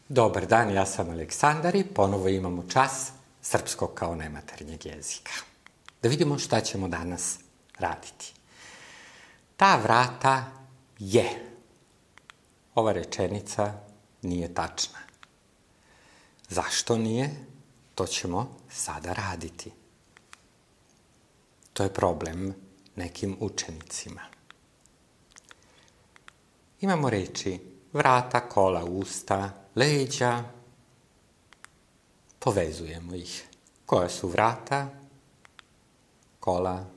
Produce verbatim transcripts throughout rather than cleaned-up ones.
Dobar dan, ja sam Aleksandar i ponovo imamo čas srpskog kao nematernjeg jezika. Da vidimo šta ćemo danas raditi. Ta vrata je. Ova rečenica nije tačna. Zašto nije? To ćemo sada raditi. To je problem nekim učenicima. Imamo reči vrata, kola, usta, leđa. Povezujemo ih. Koja su vrata, kola,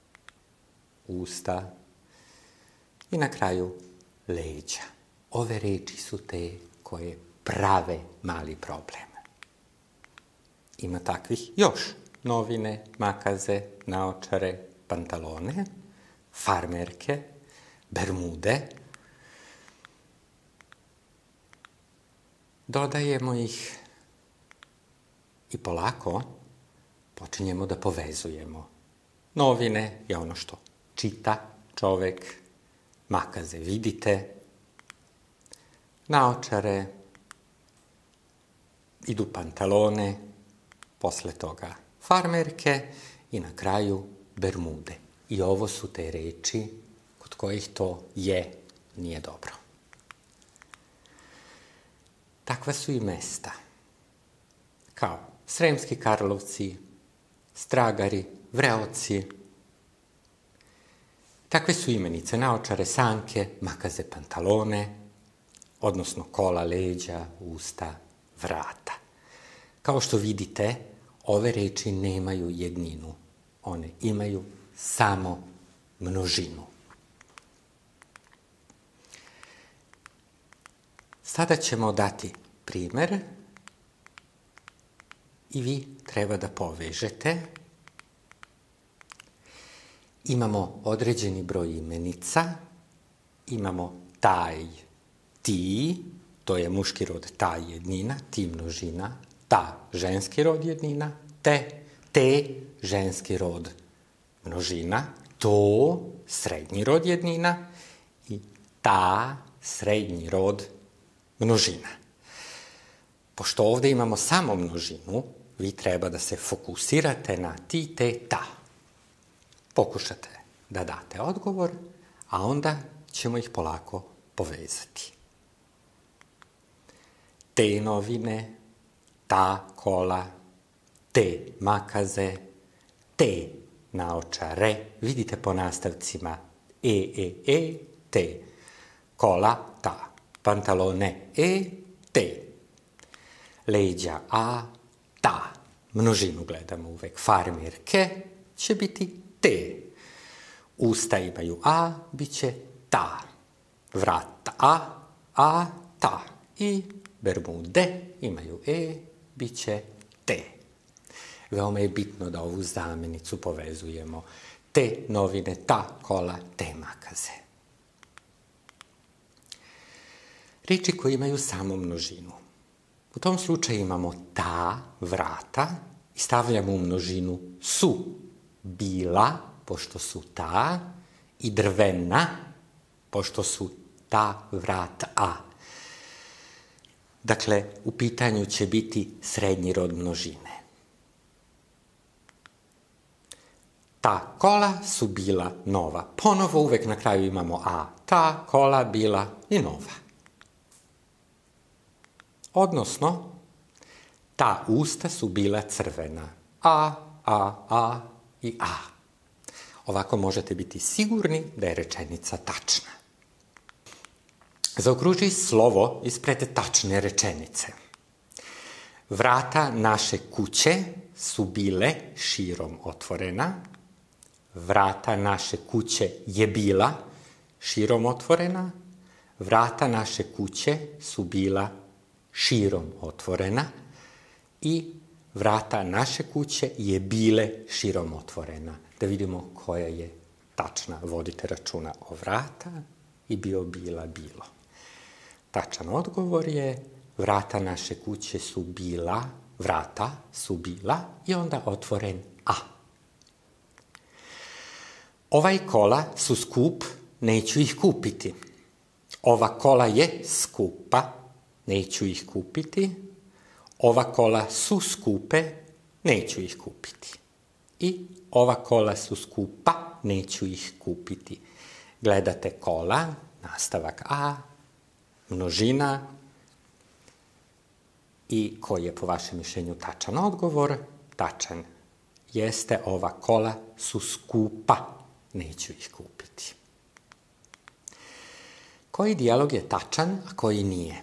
usta i na kraju leđa. Ove reči su te koje prave mali problem. Ima takvih još. Novine, makaze, naočare, pantalone, farmerke, bermude. Dodajemo ih i polako počinjemo da povezujemo. Novine je ono što čita čovek, makaze vidite, naočare, idu pantalone, posle toga farmerke i na kraju bermude. I ovo su te reči kod kojih to je nije dobro. Takva su i mesta, kao Sremski Karlovci, Stragari, Vreoci. Takve su imenice, naočare, sanke, makaze, pantalone, odnosno kola, leđa, usta, vrata. Kao što vidite, ove reči nemaju jedninu, one imaju samo množinu. Sada ćemo dati primer i vi treba da povežete. Imamo određeni broj imenica, imamo taj, ti, to je muški rod ta jednina, ti množina, ta ženski rod jednina, te, te ženski rod množina, to srednji rod jednina i ta srednji rod množina. Pošto ovde imamo samo množinu, vi treba da se fokusirate na ti, te, ta. Pokušate da date odgovor, a onda ćemo ih polako povezati. Te novine, ta kola, te makaze, te naočare. Vidite po nastavcima e, e, e, te. Kola, ta. Pantalone, e, te. Leđa, a, ta. Množinu gledamo uvek. Farmerke će biti te. Usta imaju a, bit će ta. Vrata, a, a, ta. I bermude imaju e, bit će te. Veoma je bitno da ovu zamenicu povezujemo. Te novine, ta kola, te makaze. Reči koje imaju samo množinu. U tom slučaju imamo ta vrata i stavljamo u množinu su bila, pošto su ta, i drvena, pošto su ta vrata a. Dakle, u pitanju će biti srednji rod množine. Ta kola su bila nova. Ponovo uvek na kraju imamo a. Ta kola bila i nova. Odnosno, ta usta su bila crvena. A, a, a i a. Ovako možete biti sigurni da je rečenica tačna. Zaokruži slovo ispred tačne rečenice. Vrata naše kuće su bile širom otvorena. Vrata naše kuće je bila širom otvorena. Vrata naše kuće su bila širom otvorena i vrata naše kuće je bile širom otvorena. Da vidimo koja je tačna. Vodite računa o vrata i bio, bila, bilo. Tačan odgovor je vrata naše kuće su bila, vrata su bila i onda otvoren a. Ovaj kola su skup, neću ih kupiti. Ova kola je skupa, neću ih kupiti. Ova kola su skupe, neću ih kupiti. I ova kola su skupa, neću ih kupiti. Gledate kola, nastavak A, množina. I koji je po vašem mišljenju tačan odgovor? Tačan jeste ova kola su skupa, neću ih kupiti. Koji dijalog je tačan, a koji nije?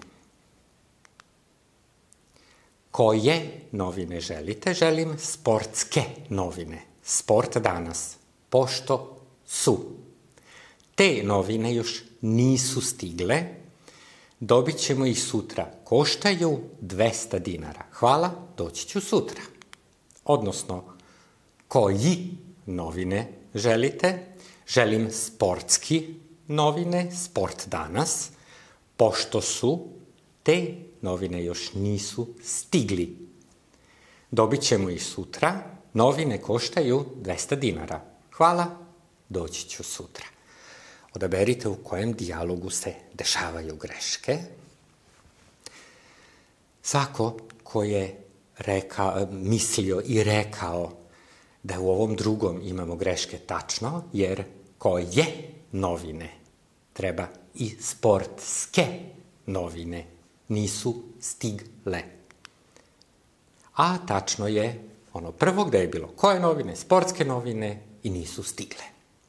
Koje novine želite? Želim sportske novine. Sport danas. Pošto su. Te novine još nisu stigle. Dobit ćemo ih sutra. Koštaju dvesta dinara. Hvala, doći ću sutra. Odnosno, koji novine želite? Želim sportski novine, sport danas, pošto su te novine još nisu stigli. Dobit ćemo ih sutra. Novine koštaju dvesta dinara. Hvala, doći ću sutra. Odaberite u kojem dijalogu se dešavaju greške. Svako ko je reka, mislio i rekao da u ovom drugom imamo greške tačno, jer koje novine treba i sportske novine nisu stigle. A tačno je ono prvo gde je bilo koje novine, sportske novine i nisu stigle.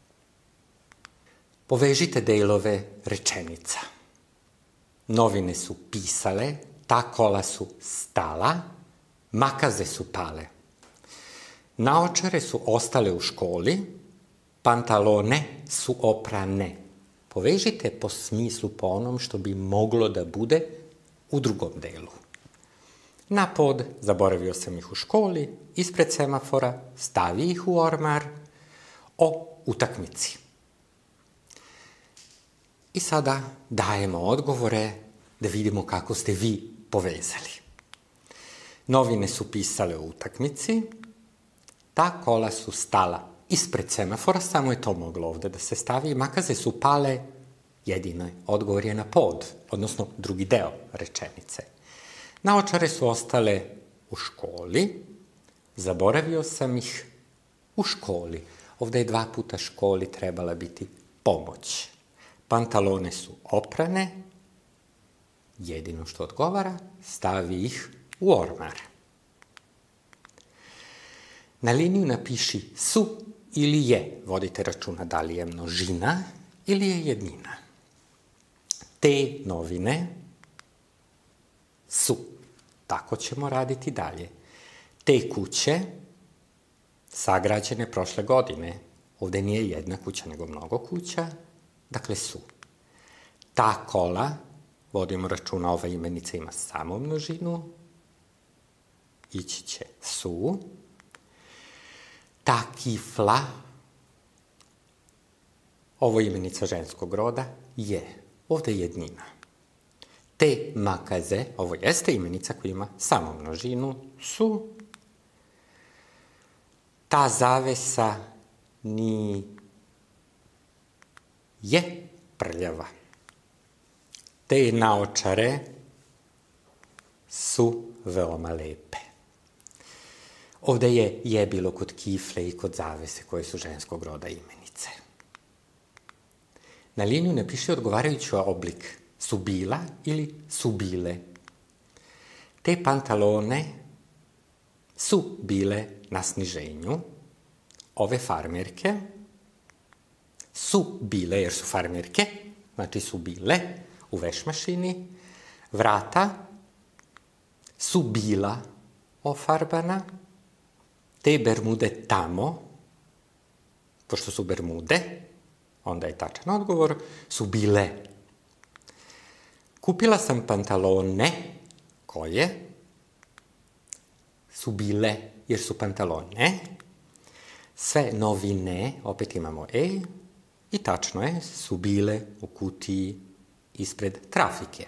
Povežite delove rečenica. Novine su pisale, ta kola su stala, makaze su pale. Naočare su ostale u školi, pantalone su oprane. Povežite po smislu, po onom što bi moglo da bude u drugom delu. Na pod, zaboravio sam ih u školi, ispred semafora, stavi ih u ormar, o utakmici. I sada dajemo odgovore da vidimo kako ste vi povezali. Novine su pisale o utakmici, ta kola su stala ispred semafora, samo je to moglo ovde da se stavi, makaze su pale, jedino odgovor je na pod, odnosno drugi deo rečenice. Naočare su ostale u školi, zaboravio sam ih u školi. Ovde je dva puta školi trebala biti pomoć. Pantalone su oprane, jedino što odgovara, stavi ih u ormar. Na liniju napiši su ili je, vodite računa da li je množina ili je jednina. Te novine su, tako ćemo raditi dalje. Te kuće sagrađene prošle godine, ovde nije jedna kuća nego mnogo kuća, dakle su. Ta kola, vodimo računa, ova imenica ima samo množinu, ići će su. Ta kifla, ovo imenica ženskog roda, je. Ovde je jednina. Te makaze, ovo jeste imenica koja ima samo množinu, su. Ta zavesa ni je prljava. Te naočare su veoma lepe. Ovde je je bilo kod kifle i kod zavese koje su ženskog roda imenice. Na liniju napiši odgovarajući oblik su bila ili su bile. Te pantalone su bile na sniženju. Ove farmerke su bile, jer su farmerke, znači su bile u vešmašini. Vrata su bila ofarbana. Te bermude tamo, pošto su bermude, onda je tačan odgovor, su bile. Kupila sam pantalone, koje su bile, jer su pantalone. Sve novine, opet imamo e, i tačno je, su bile u kutiji ispred trafike.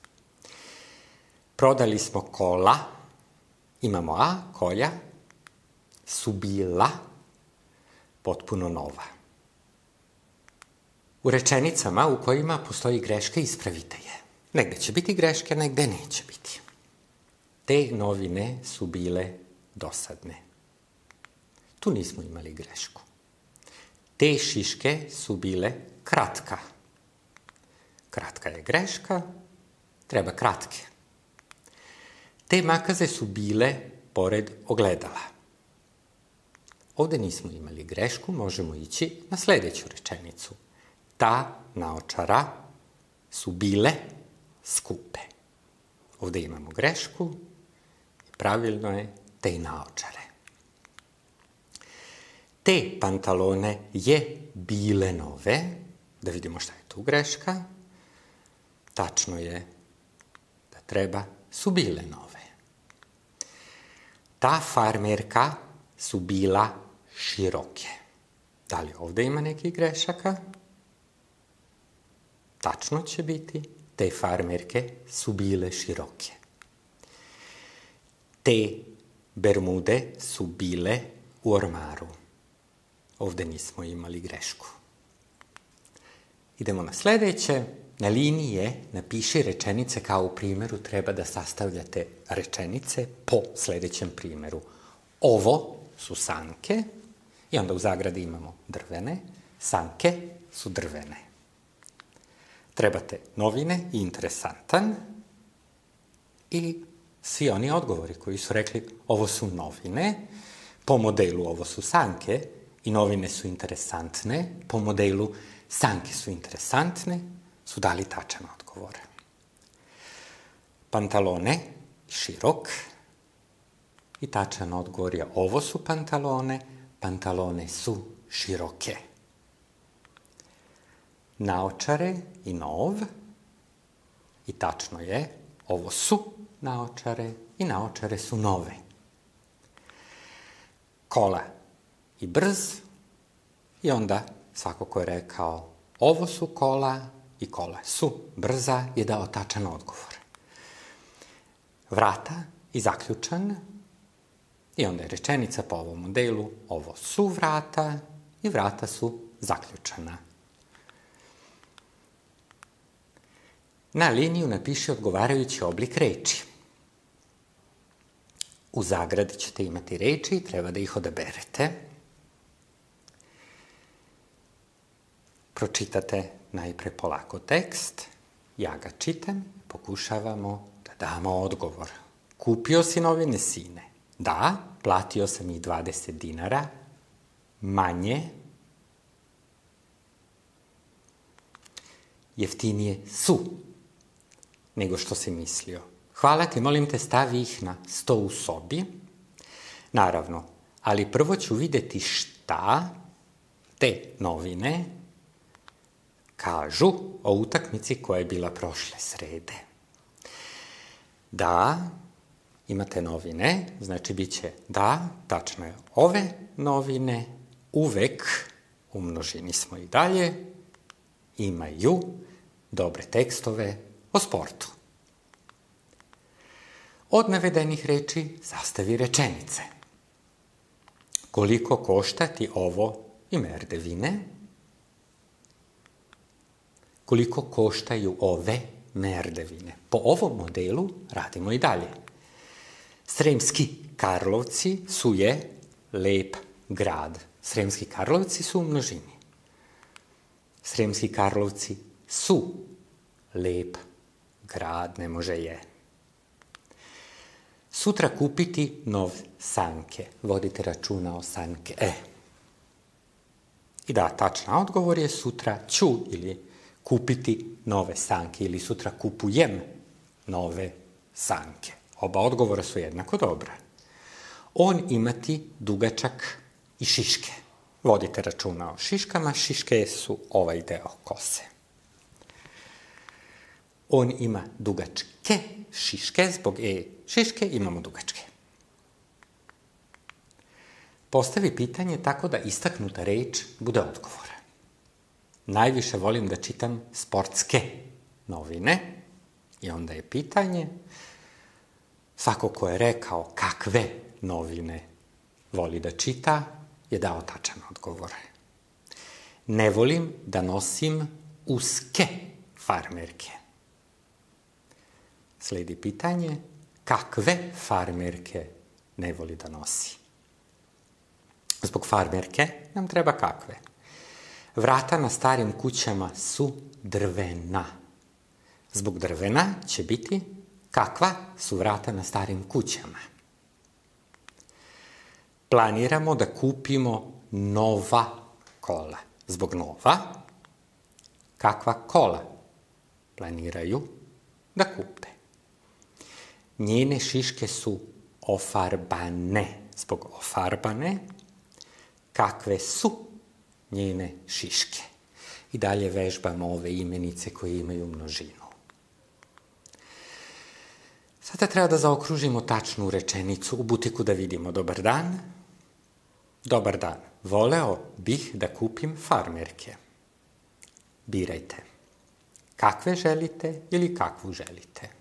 Prodali smo kola, imamo a, koja, su bila potpuno nova. U rečenicama u kojima postoji greška, ispravite je. Negde će biti greške, negde neće biti. Te novine su bile dosadne. Tu nismo imali grešku. Te šiške su bile kratka. Kratka je greška, treba kratke. Te makaze su bile pored ogledala. Ovde nismo imali grešku, možemo ići na sljedeću rečenicu. Ta naočara su bile skupe. Ovde imamo grešku i pravilno je te naočare. Te pantalone je bile nove. Da vidimo šta je tu greška. Tačno je da treba su bile nove. Ta farmerka su bila široke. Da li ovde ima nekih grešaka? Tačno će biti. Te farmerke su bile široke. Te bermude su bile u ormaru. Ovde nismo imali grešku. Idemo na sledeće. Na liniji je napiši rečenice kao u primjeru, treba da sastavljate rečenice po sledećem primjeru. Ovo su sanke i onda u zagradi imamo drvene. Sanke su drvene. Trebate novine i interesantan i svi oni odgovori koji su rekli ovo su novine, po modelu ovo su sanke i novine su interesantne, po modelu sanke su interesantne, su dali tačan odgovor. Pantalone, širok, i tačan odgovor je ovo su pantalone, pantalone su široke. Naočare i nov, i tačno je, ovo su naočare i naočare su nove. Kola i brz, i onda svako ko je rekao ovo su kola i kola su brza je dao tačan odgovor. Vrata i zaključan, i onda je rečenica po ovom modelu ovo su vrata i vrata su zaključana. Na liniju napiši odgovarajući oblik reči. U zagradi ćete imati reči i treba da ih odaberete. Pročitate najpre polako tekst, ja ga čitam, pokušavamo da damo odgovor. Kupio si novine, sine? Da, platio sam ih dvadeset dinara, manje, jeftinije su nego što si mislio. Hvala ti, molim te, stavi ih na sto u sobi. Naravno, ali prvo ću videti šta te novine kažu o utakmici koja je bila prošle srede. Da, imate novine, znači bit će da, tačno je, ove novine uvek, u množini smo i dalje, imaju dobre tekstove o sportu. Od navedenih reči sastavi rečenice. Koliko košta ti ovo i merdevine? Koliko koštaju ove merdevine? Po ovom modelu radimo i dalje. Sremski Karlovci su je lep grad. Sremski Karlovci su u množini. Sremski Karlovci su lep grad, ne može je. Sutra kupiti nov sanke. Vodite računa o sanke. E. I da, tačna odgovor je sutra ću ili kupiti nove sanke ili sutra kupujem nove sanke. Oba odgovora su jednako dobra. On imati dugačak i šiške. Vodite računa o šiškama, šiške su ovaj deo kose. On ima dugačke šiške, zbog e šiške imamo dugačke. Postavi pitanje tako da istaknuta reč bude odgovor. Najviše volim da čitam sportske novine i onda je pitanje, svako ko je rekao kakve novine voli da čita, je dao tačan odgovor. Ne volim da nosim uske farmerke. Slijedi pitanje kakve farmerke ne voli da nosi. Zbog farmerke nam treba kakve. Vrata na starim kućama su drvena. Zbog drvena će biti kakva su vrata na starim kućama. Planiramo da kupimo nova kola. Zbog nova, kakva kola planiraju da kupe. Njene šiške su ofarbane. Zbog ofarbane, kakve su njene šiške. I dalje vežbamo ove imenice koje imaju množinu. Sada treba da zaokružimo tačnu rečenicu u butiku da vidimo dobar dan. Dobar dan. Voleo bih da kupim farmerke. Birajte. Kakve želite ili kakvu želite?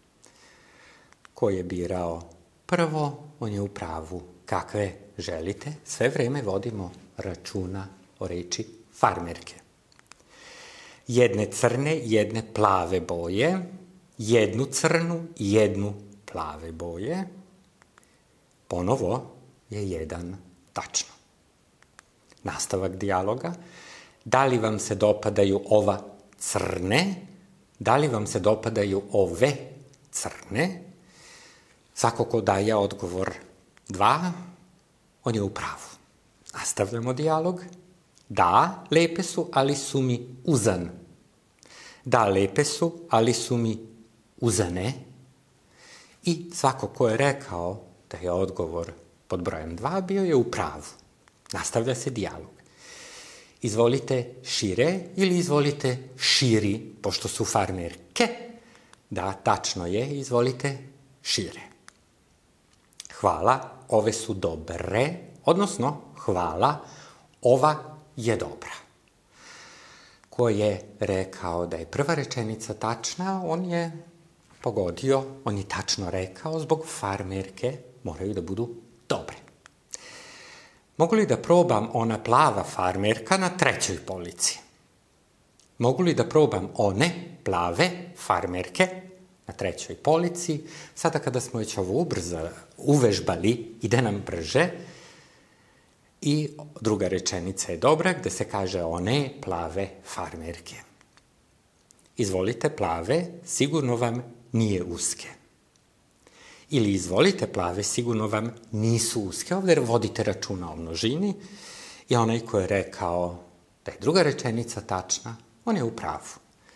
Ko je birao prvo, on je u pravu. Kakve želite? Sve vreme vodimo računa o reči farmerke. Jedne crne, jedne plave boje, jednu crnu i jednu plave boje. Ponovo je jedan tačno. Nastavak dijaloga. Da li vam se dopadaju ova crne? Da li vam se dopadaju ove crne? Svako ko daje odgovor dva, on je u pravu. Nastavljamo dijalog. Da, lepe su, ali su mi uzan. Da, lepe su, ali su mi uzane. I svako ko je rekao da je odgovor pod brojem dva, bio je u pravu. Nastavlja se dijalog. Izvolite šire ili izvolite širi, pošto su farmerke. Da, tačno je, izvolite šire. Hvala, ove su dobre, odnosno hvala, ova je dobra. Ko je rekao da je prva rečenica tačna, on je pogodio, on je tačno rekao, zbog farmerke moraju da budu dobre. Mogu li da probam ona plava farmerka na trećoj polici? Mogu li da probam one plave farmerke na trećoj polici? Sada kada smo već ovo ubrza, uvežbali, ide nam brže. I druga rečenica je dobra, gde se kaže one plave farmerke. Izvolite plave, sigurno vam nije uske. Ili izvolite plave, sigurno vam nisu uske. Ovdje vodite računa o množini i onaj ko je rekao da je druga rečenica tačna, on je u pravu.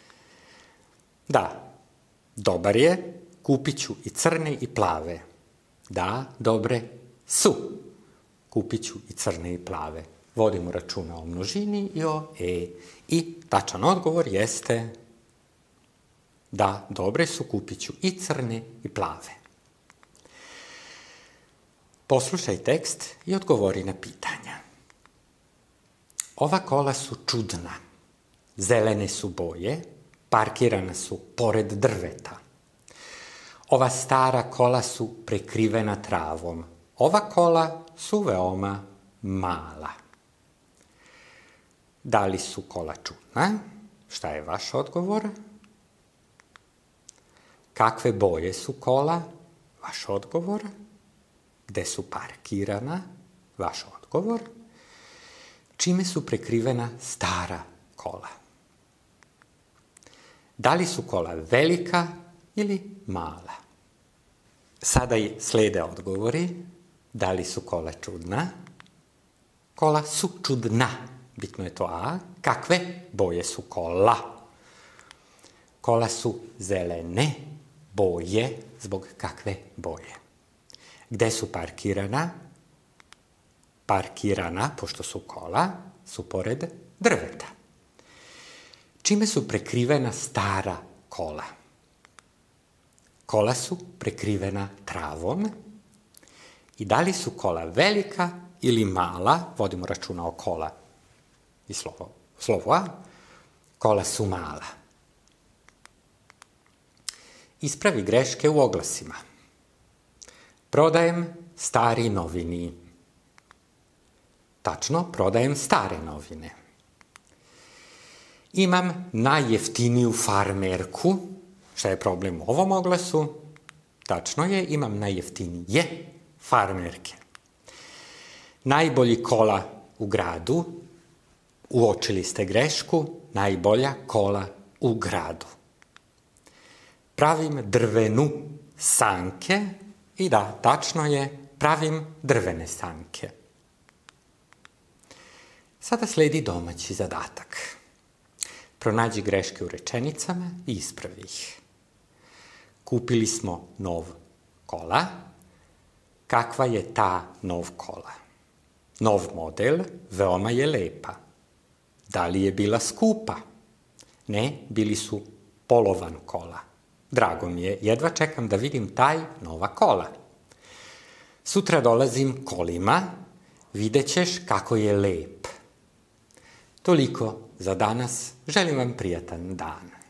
Da, dobar je, kupit ću i crne i plave. Da, dobre su. Kupit ću i crne i plave. Vodimo računa o množini i o e. I tačan odgovor jeste da, dobre su, kupit ću i crne i plave. Poslušaj tekst i odgovori na pitanja. Ova kola su čudna. Zelene su boje, parkirana su pored drveta. Ova stara kola su prekrivena travom. Ova kola su veoma mala. Da li su kola čudna? Šta je vaš odgovor? Kakve boje su kola? Vaš odgovor. Gde su parkirana? Vaš odgovor. Čime su prekrivena stara kola? Da li su kola velika ili mala? Sada slede odgovori. Da li su kola čudna? Kola su čudna. Bitno je to a. Kakve boje su kola? Kola su zelene boje. Zbog kakve boje? Gde su parkirana? Parkirana, pošto su kola, su pored drveta. Čime su prekrivena stara kola? Kola su prekrivena travom. I da li su kola velika ili mala? Vodimo računa o kola i slovo, slovo a. Kola su mala. Ispravi greške u oglasima. Prodajem stari novini. Tačno, prodajem stare novine. Imam najjeftiniju farmerku. Šta je problem u ovom oglasu? Tačno je, imam najjeftinije farmerke. Najbolji kola u gradu, uočili ste grešku, najbolja kola u gradu. Pravim drvenu sanke i da, tačno je, pravim drvene sanke. Sada sledi domaći zadatak. Pronađi greške u rečenicama i ispravi ih. Kupili smo nov kola. Kakva je ta nov kola? Nov model, veoma je lepa. Da li je bila skupa? Ne, bili su polovan kola. Drago mi je, jedva čekam da vidim taj nova kola. Sutra dolazim kolima, vidjet ćeš kako je lep. Toliko za danas, želim vam prijatan dan.